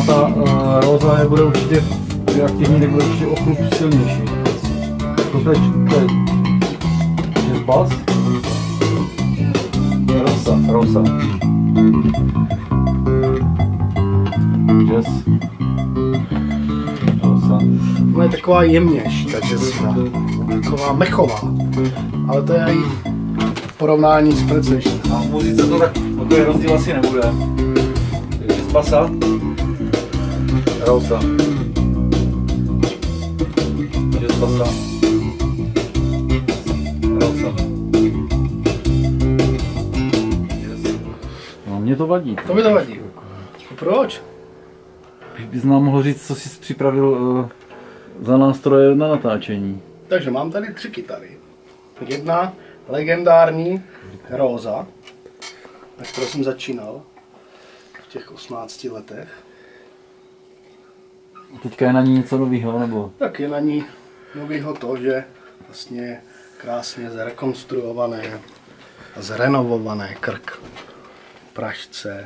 ta Rosa bude určitě aktivní, tak bude určitě o chlup silnější. To je bass? Rosa. Jazz. Rosa. Ona je taková jemnější, ta jazzina. Taková mechová. Ale to je i v porovnání s Precision. A v muzice to tak, to je rozdíl asi nebude. Takže Spasa. Rosa. Jazz Spasa. Rosa. No, mě to vadí. To mi to vadí. Proč? Bys nám mohl říct, co jsi připravil za nástroje na natáčení. Takže mám tady 3 kytary. Jedna legendární Rosa, na kterou jsem začínal v těch 18 letech. Teďka je na ní něco nového, nebo? Tak je na ní novýho to, že vlastně je krásně zrekonstruované a zrenovované krk v Pražce.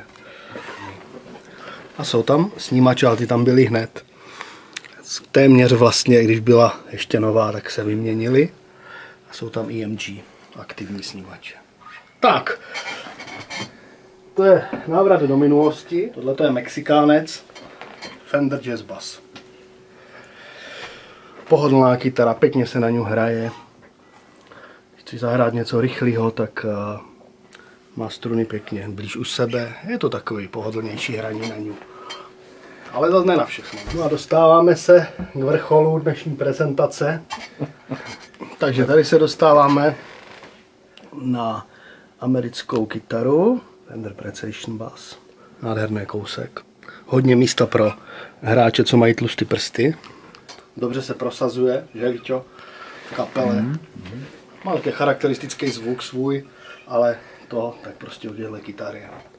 A jsou tam snímače, ale ty tam byly hned. Téměř vlastně, když byla ještě nová, tak se vyměnili. A jsou tam EMG, aktivní snímače. Tak, to je návrat do minulosti. Tohle je Mexikánec, Fender Jazz Bass. Pohodlná kytara, pěkně se na ní hraje. Chci zahrát něco rychlého, tak má struny pěkně blíž u sebe. Je to takový pohodlnější hraní na ní. Ale zase ne na všechno. No a dostáváme se k vrcholu dnešní prezentace. Takže tady se dostáváme na americkou kytaru. Fender Precision Bass. Nádherný kousek. Hodně místa pro hráče, co mají tlusté prsty. Dobře se prosazuje, že Víťo, v kapele. Má také charakteristický zvuk svůj, ale to tak prostě u těchto kytary.